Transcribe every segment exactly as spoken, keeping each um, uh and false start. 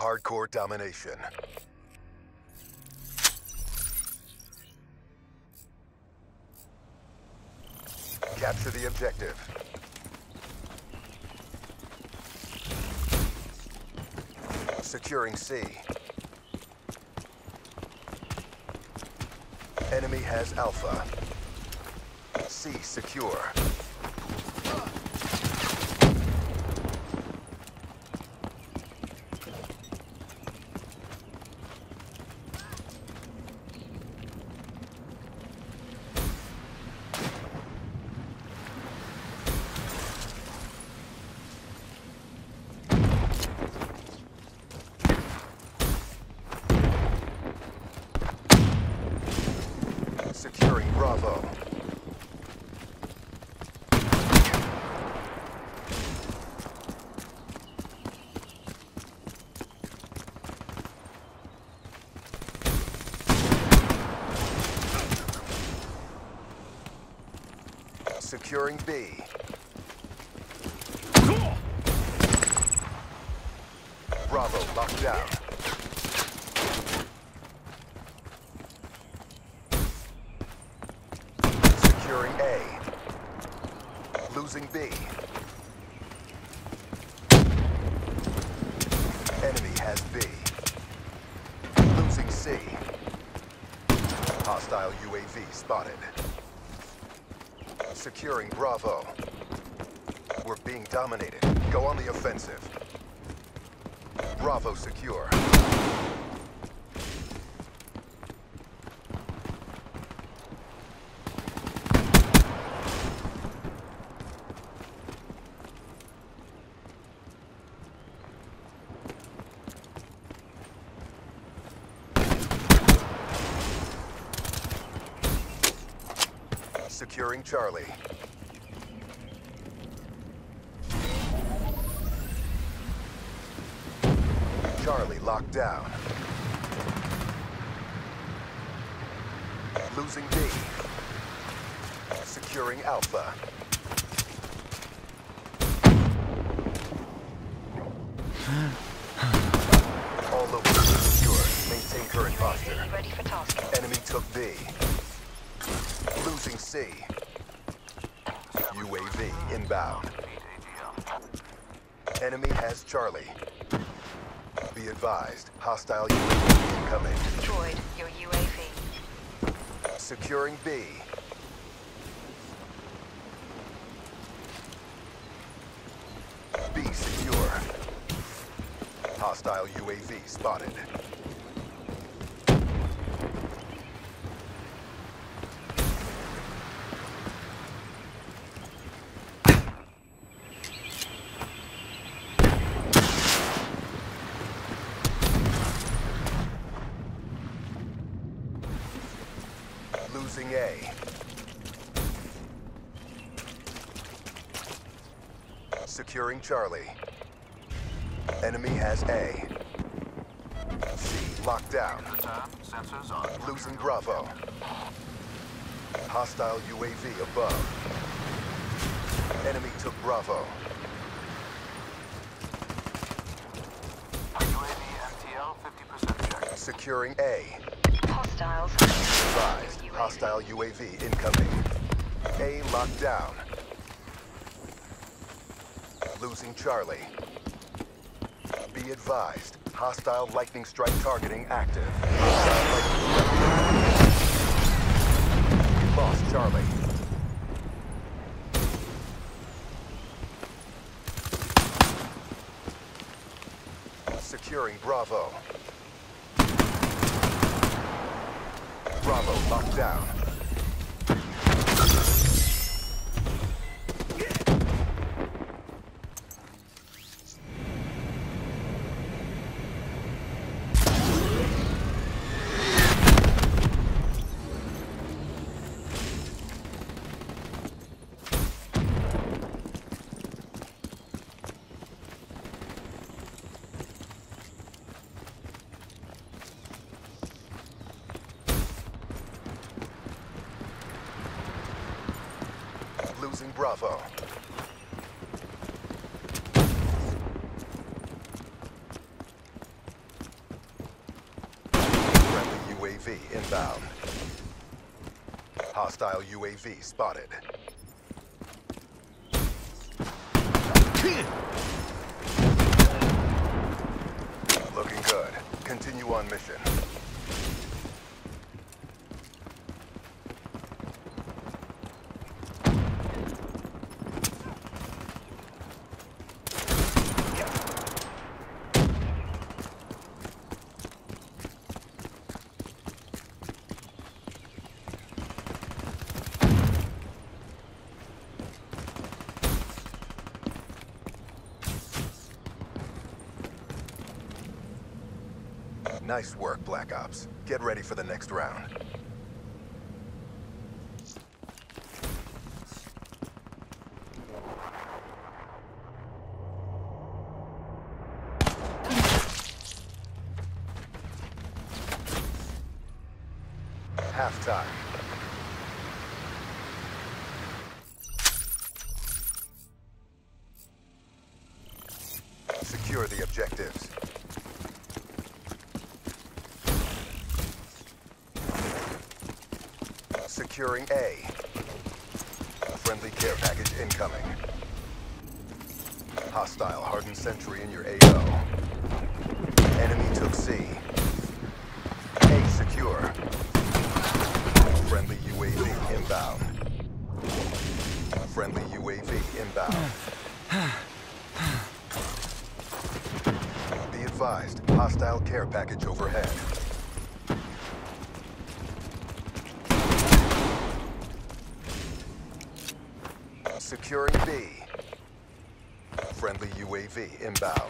Hardcore domination. Capture the objective. Securing C. Enemy has Alpha. C secure. Securing Bravo. Securing B. Bravo locked down. Securing A. Losing B. Enemy has B. Losing C. Hostile U A V spotted. Securing Bravo. We're being dominated. Go on the offensive. Bravo secure. Securing Charlie. Charlie locked down. Losing B. Securing Alpha. All locations secured. Maintain current posture. Ready for task. Enemy took B. Losing C. U A V inbound. Enemy has Charlie. Be advised, hostile U A V incoming. Destroyed your U A V. Securing B. B secure. Hostile U A V spotted. Losing A. Securing Charlie. Enemy has A. C locked down. Losing Bravo. Hostile U A V above. Enemy took Bravo. U A V M T L fifty percent check. Securing A. Hostiles. Advised, hostile U A V incoming. A locked down. Losing Charlie. Be advised, hostile lightning strike targeting active. We lost Charlie. Securing Bravo. Bravo locked down. Losing Bravo. V inbound. Hostile U A V spotted. Looking good. Continue on mission. Nice work, Black Ops. Get ready for the next round. Halftime. Secure the objectives. Securing A. Friendly care package incoming. Hostile hardened sentry in your A O. Enemy took C. A secure. Friendly U A V inbound. Friendly U A V inbound. Be advised, hostile care package overhead. Securing B. Friendly U A V inbound.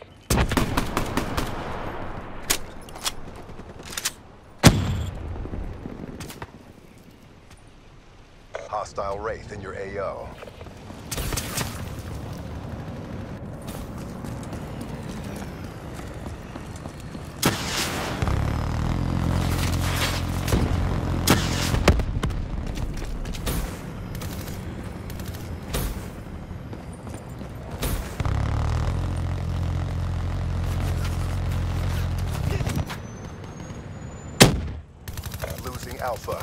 Hostile Wraith in your A O. Losing Alpha.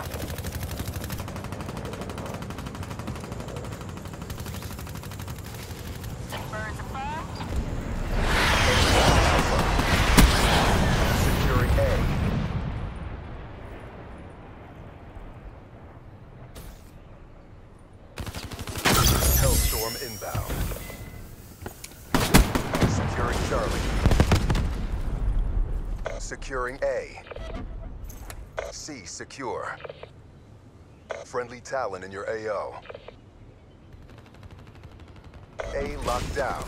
Birds of prey. Securing A. Hellstorm inbound. Securing Charlie. Securing A. C secure. Friendly Talon in your A O. A locked down.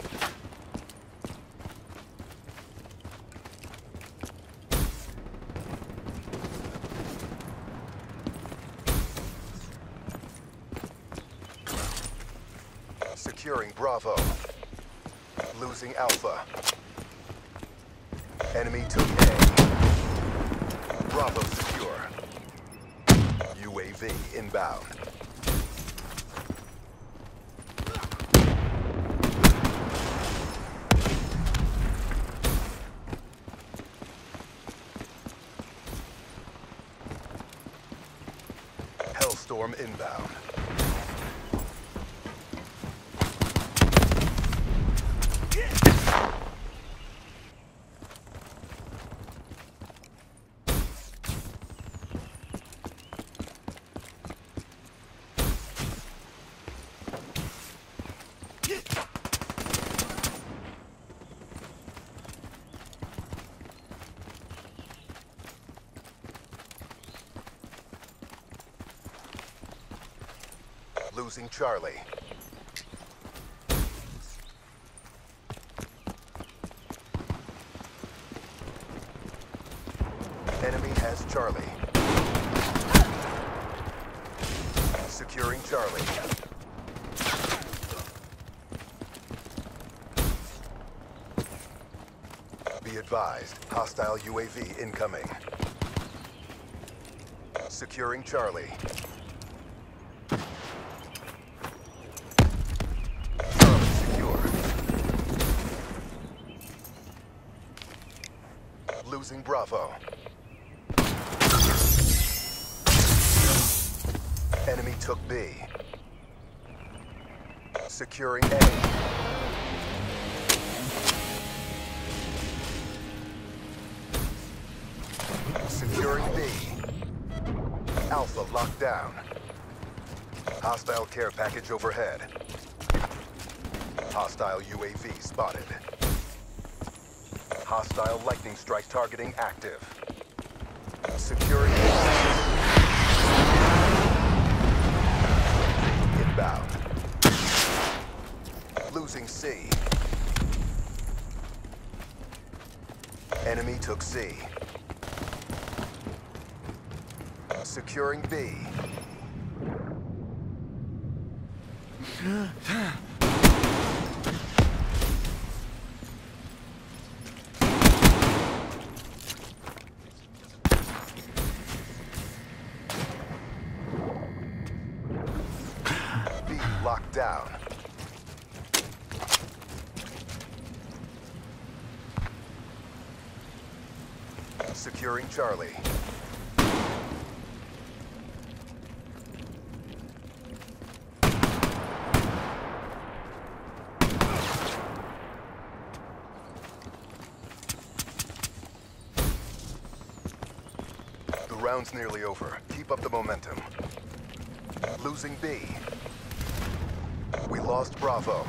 Securing Bravo. Losing Alpha. Enemy took A. Bravo secure. U A V inbound. Hellstorm inbound. Losing Charlie. Enemy has Charlie. Securing Charlie. Be advised, hostile U A V incoming. Securing Charlie. Charlie secure. Losing Bravo. took B. Securing A. Securing B. Alpha locked down. Hostile care package overhead. Hostile U A V spotted. Hostile lightning strike targeting active. Securing A. Inbound. Losing C. Enemy took C. Securing B. B locked down. Securing Charlie. The round's nearly over. Keep up the momentum. Losing B. We lost Bravo.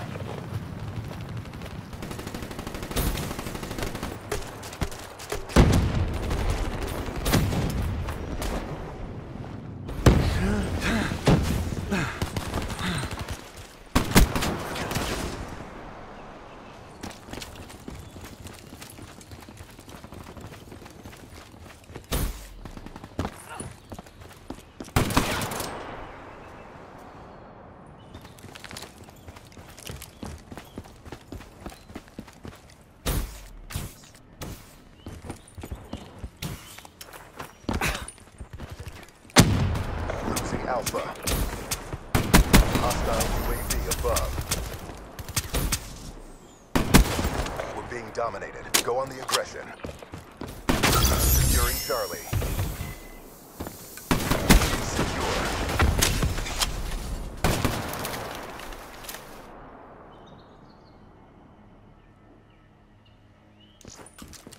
Alpha. Hostile U A V above. We're being dominated. Go on the aggression. Securing Charlie. Secure.